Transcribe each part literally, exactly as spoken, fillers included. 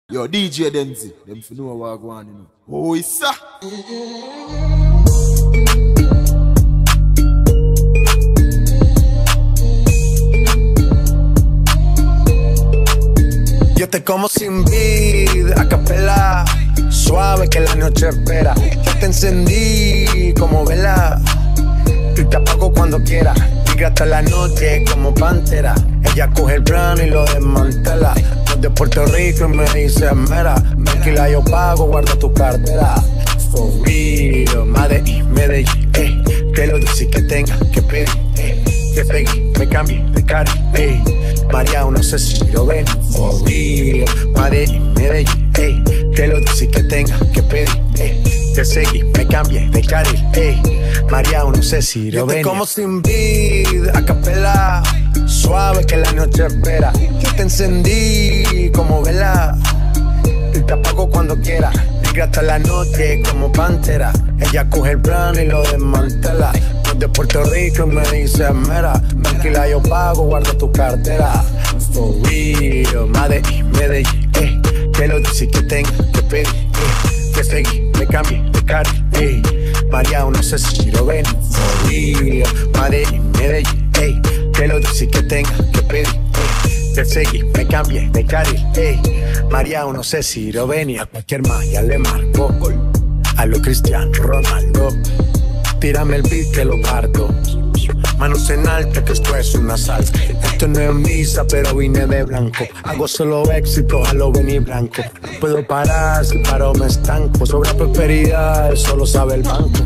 Yo, D J Denzi, them for know what go on, you know. Oh, it's a. Yo te como sin vid, a capela, suave que la noche espera. Yo te encendí como vela y te apago cuando quiera. Y hasta la noche como pantera. Ella coge el plano y lo desmantela. Yo de Puerto Rico y me dice mera, tranquila yo pago, guarda tu cartera. For real, Madrid, Medellín, eh. Que lo dulce que tenga que pedir, eh. Que pegué, me cambié de cari, eh. María, no sé si lo ven. For real, Madrid, Medellín, eh. Que lo dulce que tenga que pedir, eh. Te seguí, me cambié de carril, ey. María, no sé si lo ven. Yo te como sin vid, a capela, suave que la noche espera. Yo te encendí como vela y te apago cuando quiera. Negra hasta la noche como pantera. Ella coge el plano y lo desmantela. Yo de Puerto Rico y me dice mera, tranquila yo pago, guarda tu cartera. For real, Madrid, Medellín, eh. Que lo dice que tenga que pedir, eh. Que seguí, me cambié de cari, ey. María, no sé si lo ven. For real, Madrid, Medellín, ey. Que lo dice que tenga que pedir, ey. Que seguí, me cambié de cari, ey. María, no sé si lo ven. Y a cualquier malla le marco gol. A lo Cristiano Ronaldo. Tírame el beat que lo parto. Manos en alta que esto es un asalto. Esto no es misa pero vine de blanco. Hago solo éxito a lo venir blanco. No puedo parar, si paro me estanco. Sobre prosperidad solo sabe el banco.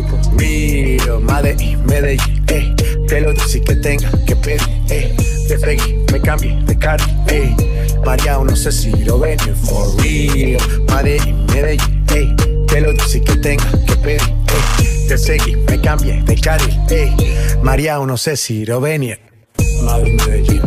Río, Madrid, Medellín, eh. Que lo dice que tenga que pedir, eh. Te pegué, me cambié de cari, eh. María, no sé si lo ven. For real, Madrid, Medellín, eh. Que lo dice que tenga que pedir, eh. Te seguí, me cambié de carril, ey. María, no sé si lo venía. Madrid, Medellín.